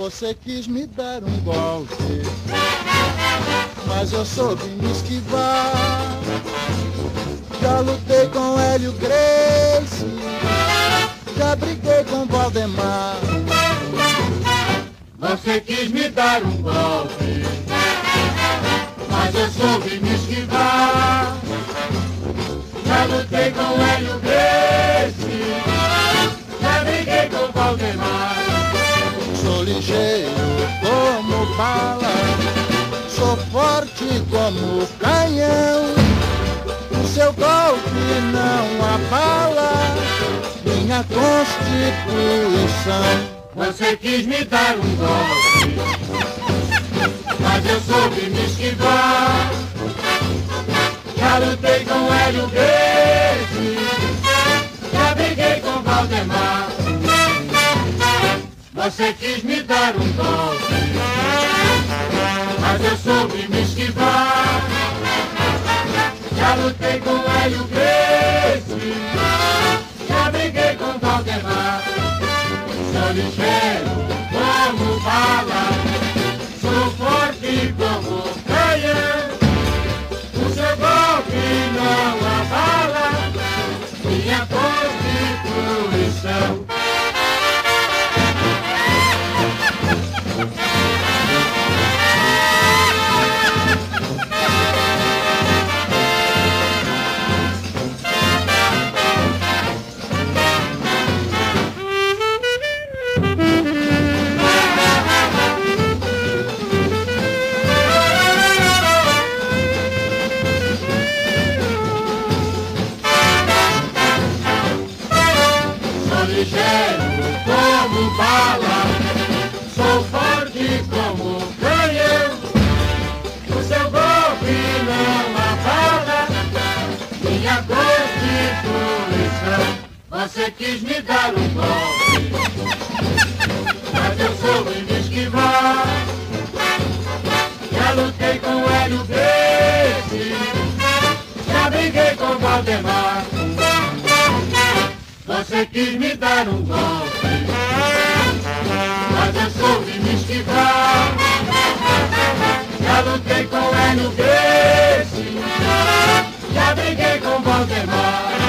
Você quis me dar um golpe, mas eu soube me esquivar. Já lutei com Hélio Gracie, já briguei com Valdemar. Você quis me dar um golpe, mas eu soube me esquivar. Já lutei com Hélio Gracie, já briguei com Valdemar. Sou ligeiro como bala, sou forte como canhão. O seu golpe não abala minha constituição. Você quis me dar um golpe, mas eu soube me esquivar. Já lutei com Hélio Gracie, já briguei com Valdemar. Você quis me dar um golpe, mas eu soube me esquivar. Já lutei com Hélio Gracie, já briguei com Valdemar. Sou ligeiro como bala, sou forte como canhão. O seu golpe não abala minha constituição. Ligeiro como bala, sou forte como canhão. O seu golpe não abala minha constituição. Você quis me dar um golpe, mas eu soube me esquivar. Já lutei com Hélio Gracie, já briguei com Valdemar. Você quis me dar um golpe, mas eu soube me esquivar. Já lutei com Hélio Gracie, já briguei com Valdemar.